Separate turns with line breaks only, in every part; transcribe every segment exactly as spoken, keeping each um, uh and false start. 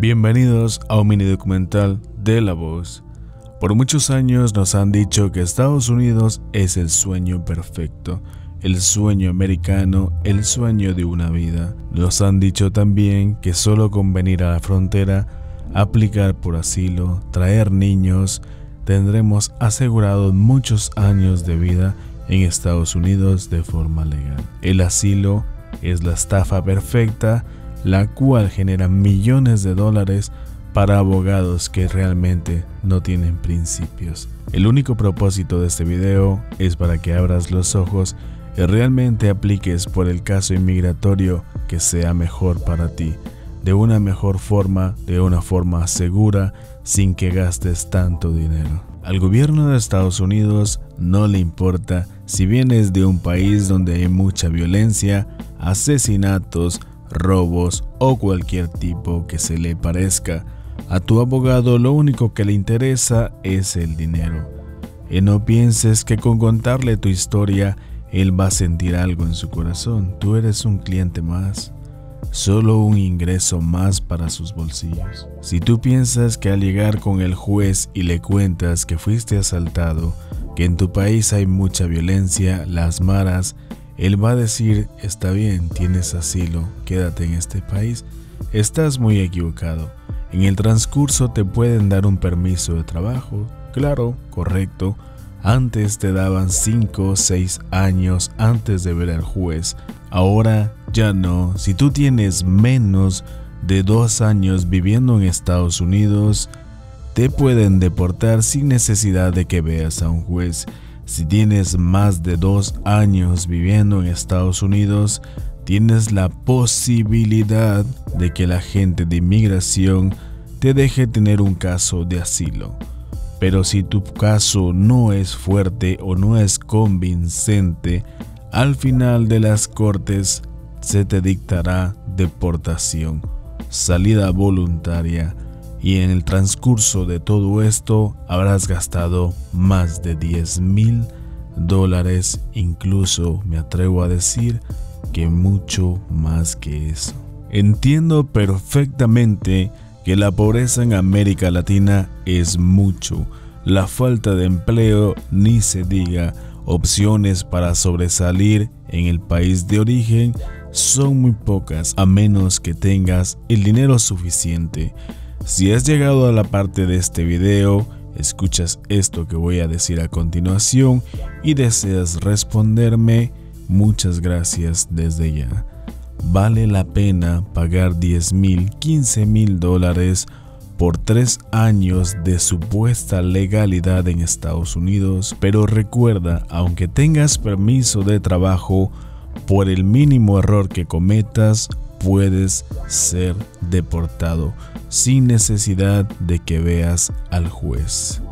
Bienvenidos a un mini documental de La Voz. Por muchos años nos han dicho que Estados Unidos es el sueño perfecto, el sueño americano, el sueño de una vida. Nos han dicho también que solo con venir a la frontera, aplicar por asilo, traer niños, tendremos asegurados muchos años de vida en Estados Unidos de forma legal. El asilo es la estafa perfecta, la cual genera millones de dólares para abogados que realmente no tienen principios. El único propósito de este video es para que abras los ojos y realmente apliques por el caso inmigratorio que sea mejor para ti, de una mejor forma, de una forma segura, sin que gastes tanto dinero. Al gobierno de Estados Unidos no le importa si vienes de un país donde hay mucha violencia, asesinatos, robos o cualquier tipo que se le parezca. A tu abogado lo único que le interesa es el dinero. Y no pienses que con contarle tu historia él va a sentir algo en su corazón. Tú eres un cliente más, solo un ingreso más para sus bolsillos. Si tú piensas que al llegar con el juez y le cuentas que fuiste asaltado, que en tu país hay mucha violencia, las maras, él va a decir, está bien, tienes asilo, quédate en este país. Estás muy equivocado. En el transcurso te pueden dar un permiso de trabajo, claro, correcto. Antes te daban cinco o seis años antes de ver al juez. Ahora ya no. Si tú tienes menos de dos años viviendo en Estados Unidos, te pueden deportar sin necesidad de que veas a un juez. Si tienes más de dos años viviendo en Estados Unidos, tienes la posibilidad de que la agente de inmigración te deje tener un caso de asilo. Pero si tu caso no es fuerte o no es convincente, al final de las cortes se te dictará deportación, salida voluntaria, y en el transcurso de todo esto habrás gastado más de diez mil dólares, incluso me atrevo a decir que mucho más que eso. Entiendo perfectamente que la pobreza en América Latina es mucho, la falta de empleo ni se diga, opciones para sobresalir en el país de origen son muy pocas a menos que tengas el dinero suficiente. Si has llegado a la parte de este video, escuchas esto que voy a decir a continuación y deseas responderme, muchas gracias desde ya. ¿Vale la pena pagar diez mil, quince mil dólares por tres años de supuesta legalidad en Estados Unidos? Pero recuerda, aunque tengas permiso de trabajo, por el mínimo error que cometas, puedes ser deportado sin necesidad de que veas al juez.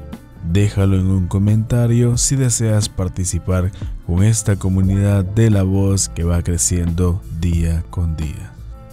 Déjalo en un comentario si deseas participar con esta comunidad de La Voz que va creciendo día con día.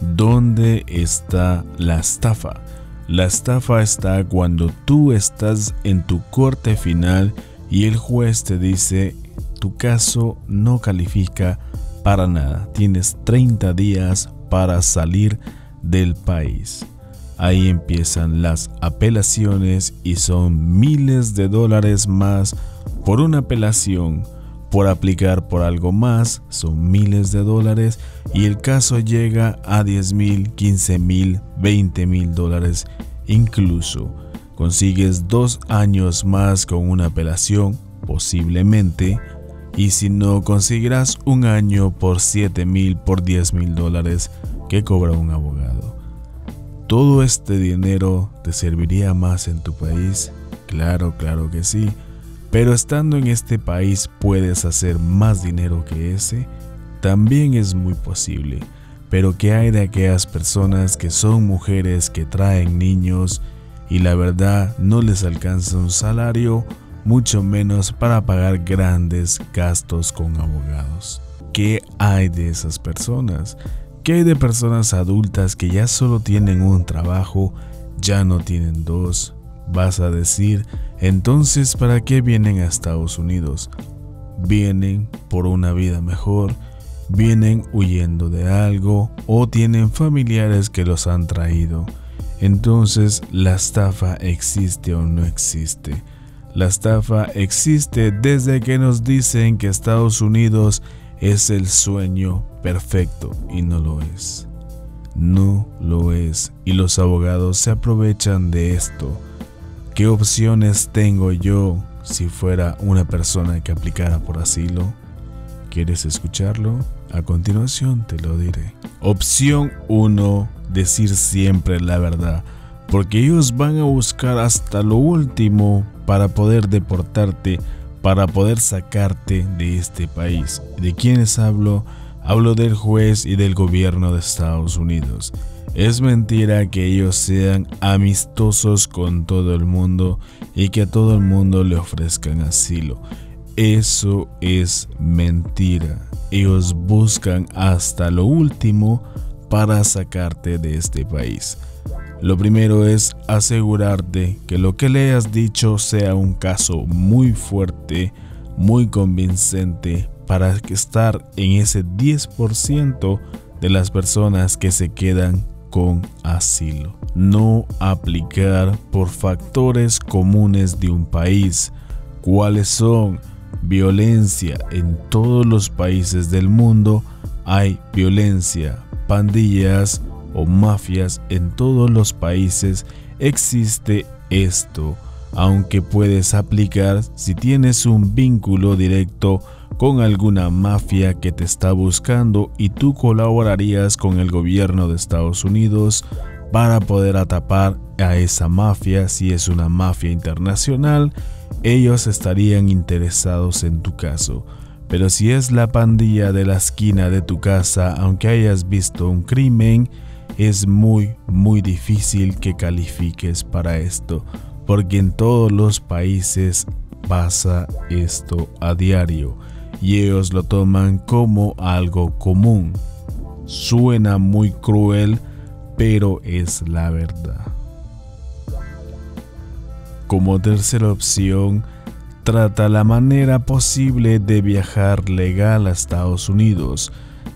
¿Dónde está la estafa? La estafa está cuando tú estás en tu corte final y el juez te dice, tu caso no califica para nada, tienes treinta días para salir del país. Ahí empiezan las apelaciones y son miles de dólares más por una apelación. Por aplicar por algo más son miles de dólares y el caso llega a diez mil, quince mil, veinte mil dólares. Incluso consigues dos años más con una apelación, posiblemente, y si no, conseguirás un año por siete mil, por diez mil dólares que cobra un abogado. ¿Todo este dinero te serviría más en tu país? Claro, claro que sí. Pero estando en este país puedes hacer más dinero que ese. También es muy posible. Pero ¿qué hay de aquellas personas que son mujeres que traen niños y la verdad no les alcanza un salario, mucho menos para pagar grandes gastos con abogados? ¿Qué hay de esas personas? ¿Qué hay de personas adultas que ya solo tienen un trabajo, ya no tienen dos? Vas a decir, entonces, ¿para qué vienen a Estados Unidos? Vienen por una vida mejor, vienen huyendo de algo o tienen familiares que los han traído. Entonces, ¿la estafa existe o no existe? La estafa existe desde que nos dicen que Estados Unidos es el sueño perfecto y no lo es. No lo es, y los abogados se aprovechan de esto. ¿Qué opciones tengo yo si fuera una persona que aplicara por asilo? ¿Quieres escucharlo? A continuación te lo diré. Opción uno. Decir siempre la verdad, porque ellos van a buscar hasta lo último para poder deportarte, para poder sacarte de este país. ¿De quiénes hablo? Hablo del juez y del gobierno de Estados Unidos. Es mentira que ellos sean amistosos con todo el mundo y que a todo el mundo le ofrezcan asilo. Eso es mentira. Ellos buscan hasta lo último para sacarte de este país. Lo primero es asegurarte que lo que le has dicho sea un caso muy fuerte, muy convincente, para estar en ese diez por ciento de las personas que se quedan con asilo. No aplicar por factores comunes de un país. ¿Cuáles son? Violencia. En todos los países del mundo hay violencia. Pandillas o mafias, en todos los países existe esto, aunque puedes aplicar si tienes un vínculo directo con alguna mafia que te está buscando y tú colaborarías con el gobierno de Estados Unidos para poder atrapar a esa mafia. Si es una mafia internacional, ellos estarían interesados en tu caso. Pero si es la pandilla de la esquina de tu casa, aunque hayas visto un crimen, es muy muy difícil que califiques para esto, porque en todos los países pasa esto a diario y ellos lo toman como algo común. Suena muy cruel, pero es la verdad. Como tercera opción, trata la manera posible de viajar legal a Estados Unidos.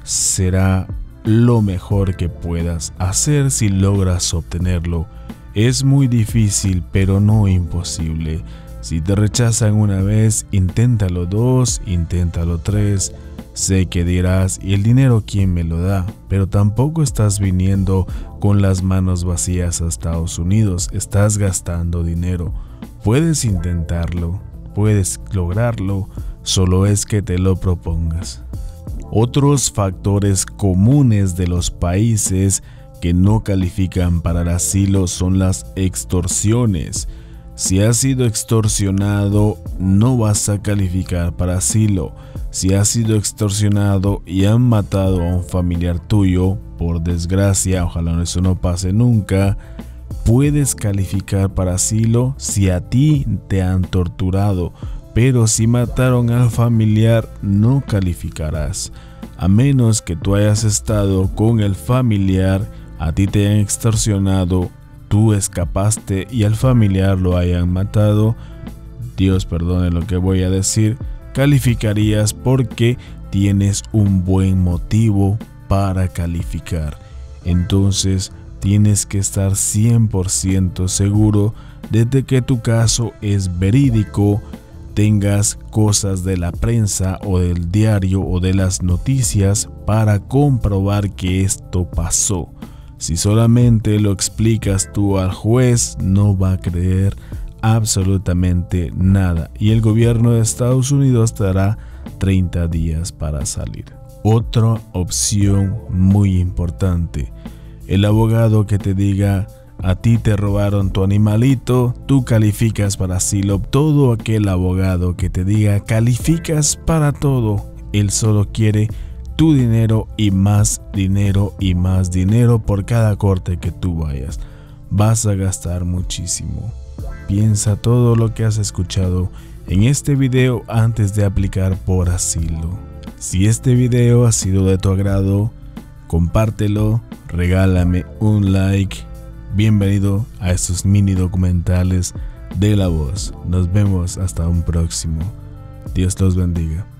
Será lo mejor que puedas hacer si logras obtenerlo. Es muy difícil, pero no imposible. Si te rechazan una vez, inténtalo dos, inténtalo tres. Sé que dirás, ¿y el dinero quién me lo da? Pero tampoco estás viniendo con las manos vacías a Estados Unidos, estás gastando dinero. Puedes intentarlo, puedes lograrlo, solo es que te lo propongas. Otros factores comunes de los países que no califican para el asilo son las extorsiones. Si has sido extorsionado, no vas a calificar para asilo. Si has sido extorsionado y han matado a un familiar tuyo, por desgracia, ojalá eso no pase nunca, puedes calificar para asilo si a ti te han torturado. Pero si mataron al familiar, no calificarás. A menos que tú hayas estado con el familiar, a ti te han extorsionado, tú escapaste y al familiar lo hayan matado, Dios perdone lo que voy a decir, calificarías porque tienes un buen motivo para calificar. Entonces tienes que estar cien por ciento seguro de que tu caso es verídico, tengas cosas de la prensa o del diario o de las noticias para comprobar que esto pasó. Si solamente lo explicas tú al juez, no va a creer absolutamente nada y el gobierno de Estados Unidos te dará treinta días para salir. Otra opción muy importante, el abogado que te diga: a ti te robaron tu animalito, tú calificas para asilo. Todo aquel abogado que te diga calificas para todo, él solo quiere tu dinero y más dinero y más dinero por cada corte que tú vayas. Vas a gastar muchísimo. Piensa todo lo que has escuchado en este video antes de aplicar por asilo. Si este video ha sido de tu agrado, compártelo, regálame un like. Bienvenido a estos mini documentales de La Voz. Nos vemos hasta un próximo. Dios los bendiga.